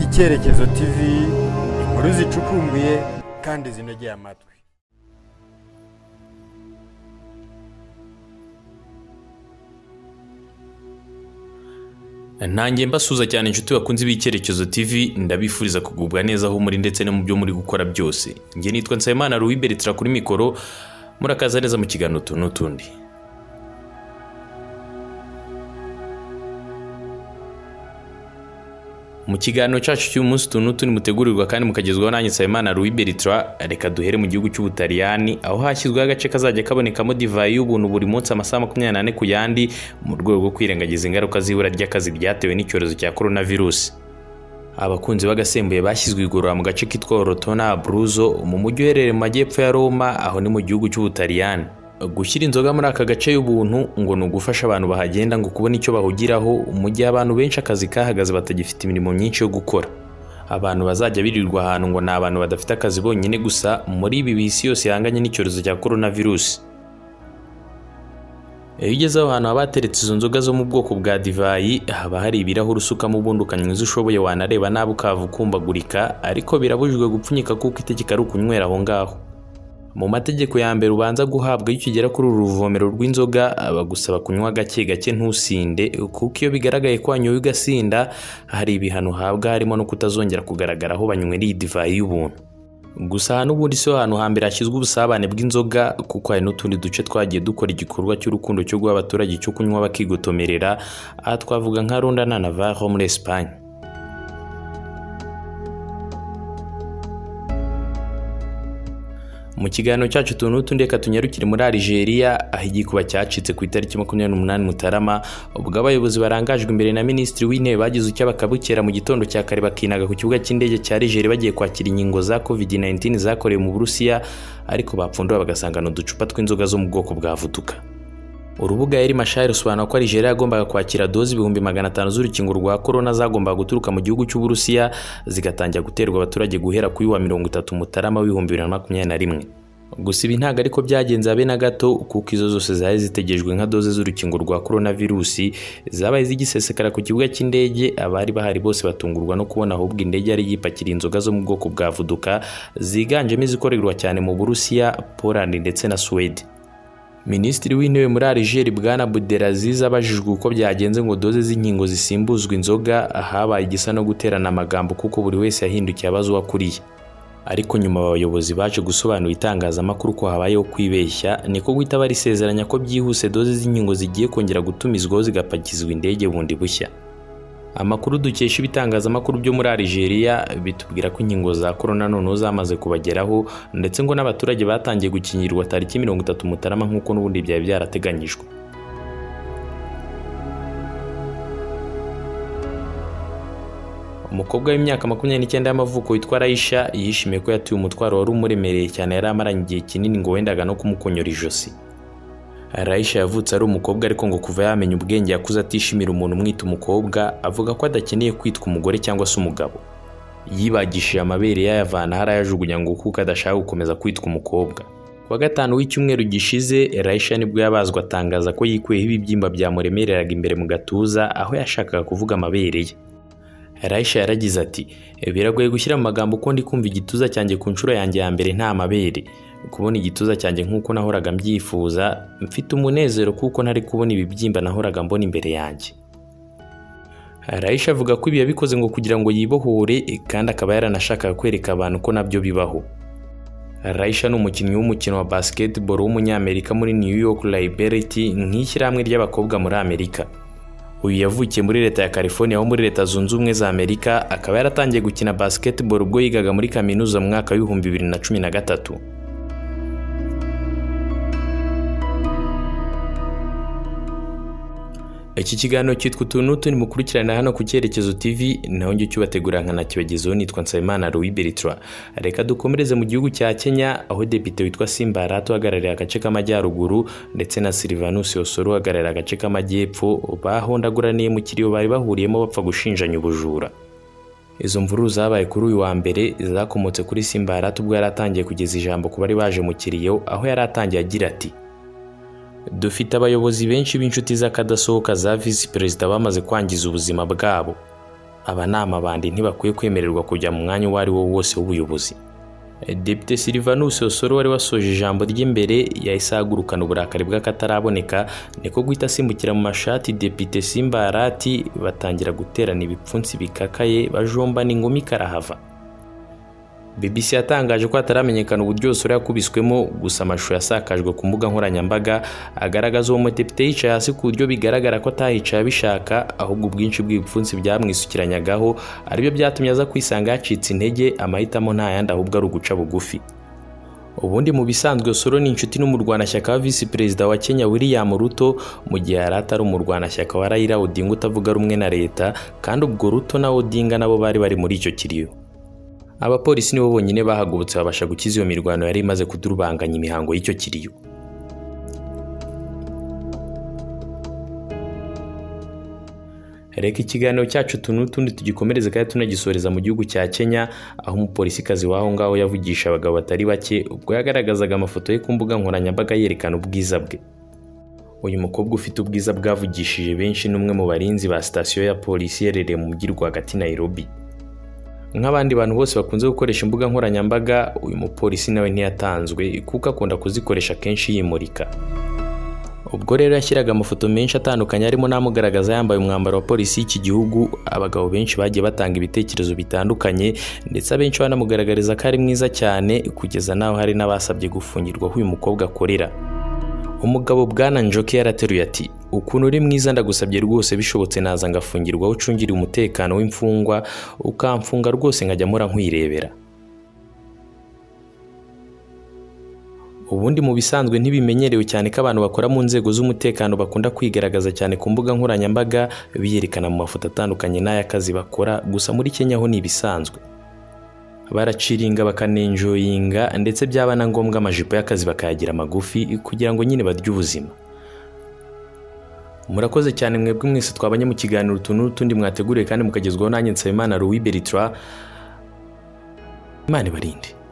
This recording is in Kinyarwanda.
Icyerekezo TV, inkuru zicukumbuye kandi zinogeye amatwi. Nanjye mbasuza cyane inshuti bakunze b'Icyerekezo TV, ndabifuriza kugubwa neza aho muri ndetse no mu byo muri gukora byose. Nge nitwa Nsabimana Louis Bertrand kuri mikoro, murakaza neza mu kiganiro n'utundi. Mu kiganiro cyacu cy'umunsi tunutundi mutegurirwa kandi mukagezwaho nanjye Nsabimana Louis Bertrand, reka duhere mu gihugu cy'Ubutaliyani aho hashyizweho agace kazajya kabonekamo divayi y'ubuntu buri munsi amasaha 24 ku yandi mu rwego rwo kwirengagiza ingaruka z'ibura ry'akazi byatewe n'icyorezo cya coronavirus. Abakunzi bagasembuye bashyizwe igorora mu gace kitwa Orotona Abruzzo mu mujyi uherereye mu majyepfo ya Roma, aho ni mu gihugu cy'Ubutaliyani. Gushyira inzoga muri aka gace y'ubuntu ngo ni ugufasha abantu bahagenda ngo kubona icyo bahugiraho mu gihe abantu benshi akazi kahagaze batagifite imirimo myinshi yo gukora. Abantu bazajya birirwa ahantu ngo ni abantu badafite akazi bonyine gusa muri ibi bisi yose yanganye n'icyorezo cya coronavirus. Iyo ugeze aho hantu haba hateretse izo nzoga zo mu bwoko bwa divayi, haba hari ibirahuri usukamo ubundi ukanywa izo ushoboye, wanareba nabi ukava ukumbagurika, ariko birabujijwe gupfunyika kuko itegeko ari ukunywera aho ngaho. Mu mategeko ya mbere ubanza guhabwa iyo ukigera kuri uru ruvomero rw'inzoga, bagusaba kunywa gake gake ntusinde, kuko iyo bigaragaye ko wanyoye ugasinda hari ibihano uhabwa, harimo no kutazongera kugaragara aho banywera iyi divayi y'ubuntu. Gusa hano ubundi si ho hantu hambere hashyizwe ubusabane bw'inzoga, kuko hari n'utundi duce twagiye dukora igikorwa cy'urukundo cyo guha abaturage cyo kunywa bakigotomerera, aha twavuga nka Ronda na Navarro muri Espagne. Mu kiganiro cyacu tunutundi reka tunyarukire muri Algeria, aho igikuba cyacitse ku itariki 28 Mutarama, ubwo abayobozi barangajwe imbere na Minisitiri w'Intebe bagize icyo bakabukera mu gitondo cya kare bakinaga ku kibuga cy'indege cya Algeria bagiye kwakira inkingo za COVID-19 zakorewe mu Burusiya, ariko bapfundura bagasangana uducupa tw'inzoga zo mu bwoko bwa vuduka. Urubuga Eri Mashari rusobanura ko Algeria yagombaga kwakira dozi 500,000 z'urukingo rwa corona zagombaga guturuka mu gihugu cy'Uburusiya zigatangira guterwa abaturage guhera kuri wa 30 Mutarama w'ibihumbi 2021. Gusa ibi ntago ariko byagenze abe na gato, kuko izo zose zari zitegejwe nka doze z'urukingo rwa coronavirus zabaye zigisesekara ku kibuga cy'indege. Abari bahari bose batungurwa no kubona ahubwo indege yari yipakira inzoga zo mu bwoko bwa vuduka ziganjemo izikorerwa cyane mu Burusiya, Poland ndetse na Sweden. Minisitiri w'Intebe muri Algeria Bwana Abdelaziz abajijwe uko byagenze ngo doze z'inkingo zisimbuzwa inzoga, habaye igisa no guterana amagambo kuko buri wese yahindukiye abaza uwakuriye. Ariko nyuma abayobozi baje gusobanura itangazamakuru ko habayeho kwibeshya, niko guhita barisezeranya ko byihuse doze z'inkingo zigiye kongera gutumizwaho zigapakizwa indege bundi bushya. Amakuru dukesha ibitangazamakuru byo muri Algeria bitubwira ko inkingo za corona noneho zamaze kubageraho, ndetse ngo n'abaturage batangiye gukingirwa tariki 30 Mutarama nk'uko n'ubundi byari byarateganyijwe. Umukobwa w'imyaka 29 y'amavuko witwa Raisha yishimiye ko yatuye umutwaro wari umuremereye cyane yari amaranye igihe kinini ngo wendaga no kumukonyora ijosi. Raisha yavutse ari umukobwa, ariko ngo kuva yamenya ubwenge yakuze atishimira umuntu umwita umukobwa, avuga ko adakeneye kwitwa umugore cyangwa se umugabo. Yibagishije amabere yayavana harayajugunya ngo kuko adashaka gukomeza kwitwa umukobwa. Kwa gatanu w'icyumweru gishize, Raisha nibwo yabazwa atangaza ko yikuyeho ibibyimba byamuremereraga imbere mu gatuza aho yashakaga kuvuga amabere ye. Raisha yaragize ati, biragoye gushyira mu magambo ko ndi kumva igituza cyanjye ku nshuro yanjye ya mbere nta mabere. Kubona igituza cyanjye nk'uko nahoraga mbyifuza, mfite umunezero kuko ntari kubona ibibyimba nahoraga mbona imbere yanjye. Raisha avuga ko ibi yabikoze ngo kugira ngo yibohore, kandi akaba yaranashakaga kwereka abantu ko nabyo bibaho. Raisha ni umukinnyi w'umukino wa basketball w'umunyamerika muri New York Liberty, nk'ishyirahamwe ry'abakobwa muri Amerika. Uyu yavukiye muri leta ya California ho muri leta zunze ubumwe za Amerika, akaba yaratangiye gukina basketball ubwo yigaga muri kaminuza mu mwaka wa 2013. Iki kiganiro cyitwa utunutundi mukurikirana hano ku Cyerekezo TV, naho njye cyubategura nkanakibagezaho nitwa Nsabimana Louis Bertrand. Reka dukomereze mu gihugu cya Kenya, aho depite witwa Simba Arati uhagarariye agace k'amajyaruguru ndetse na Sylvanus Osoro uhagarariye agace k'amajyepfo bahondaguraniye mu kiriyo bari bahuriyemo bapfa gushinjanya ubujura. Izo mvururu zabaye kuri uyu wa mbere zakomotse kuri Simba Arati ubwo yaratangiye kugeza ijambo ku bari baje mu kiriyo, aho yaratangiye agira ati, dufite abayobozi benshi b'inshuti z'akadasohoka za Visi Perezida bamaze kwangiza ubuzima bwabo. abanama bandi ntibakwiye kwemererwa kujya mu mwanya uwo ari wo wose w'ubuyobozi. Depite Silvanus Osoro wari wasoje ijambo ry'imbere yahise ahagurukana uburakari bw'akataraboneka, niko guhita asimbukira mu mashati Depite Simba Arati batangira guterana ibipfunsi bikakaye bajombana ingumi karahava. BBC yatangaje ko ataramenyekana uburyo Osoro yakubiswemo, gusa amashusho yasakajwe ku mbuga nkoranyambaga agaragaza uwo mudepite yicaye hasi ku buryo bigaragara ko atahicaye abishaka, ahubwo ubwinshi bw'ibipfunsi byamwisukiranyagaho aribyo byatumye aza kwisanga yacitse intege, amahitamo nta yandi ahubwo ari uguca bugufi. Ubundi mu bisanzwe Osoro ni inshuti n'umurwanashyaka wa Visi Perezida wa Kenya William Ruto, mu gihe yari atari umurwanashyaka wa Raila Odinga utavuga rumwe na leta, kandi ubwo Ruto na Odinga nabo bari muri icyo kiriyo. Abapolisi nibo bonyine bahagurutse babasha gukiza iyo mirwano yari imaze kudurubanganya imihango y'icyo kiriyo. Reka ikiganiro cyacu tunutundi tugikomereze kandi tunagisoreza mu gihugu cya Kenya, aho umupolisikazi waho ngaho yavugisha abagabo batari bake ubwo yagaragazaga amafoto ye ku mbuga nkoranyambaga yerekana ubwiza bwe. Uyu mukobwa ufite ubwiza bwavugishije benshi n'umwe mu barinzi ba sitasiyo ya polisi iherereye mu mujyi rwagati Nairobi. Nk'abandi bantu bose bakunze gukoresha imbuga nkoranyambaga, uyu mupolisi nawe ntiyatanzwe kuko akunda kuzikoresha kenshi yimurika. Ubwo rero yashyiraga amafoto menshi atandukanye arimo n'amugaragaza yambaye umwambaro wa polisi y'iki gihugu, abagabo benshi bagiye batanga ibitekerezo bitandukanye, ndetse abenshi banamugaragariza ko ari mwiza cyane, kugeza naho hari n'abasabye gufungirwa aho uyu mukobwa akorera. Umugabo Bwana Njoki yarateruye ati, ukuntu uri mwiza ndagusabye rwose bishobotse naza ngafungirwa ucungire umutekano w'imfungwa, ukamfunga rwose nkajya mura nkwirebera. Ubundi mu bisanzwe ntibimenyerewe cyane ko abantu bakora mu nzego z'umutekano bakunda kwigaragaza cyane ku mbuga nkoranyambaga biyerekana mu mafoto atandukanye n'ay'akazi bakora, gusa muri Kenya ho ni ibisanzwe. Baraciringa bakanenjoyinga, ndetse byaba na ngombwa amajipo y'akazi bakayagira magufi kugira ngo nyine barye ubuzima. Murakoze cyane mwebwe mwese twabanye mu kiganiro tundi mwateguriye kandi mukagezwaho nanjye Nsabimana Louis Bertrand. Imana ibarinde.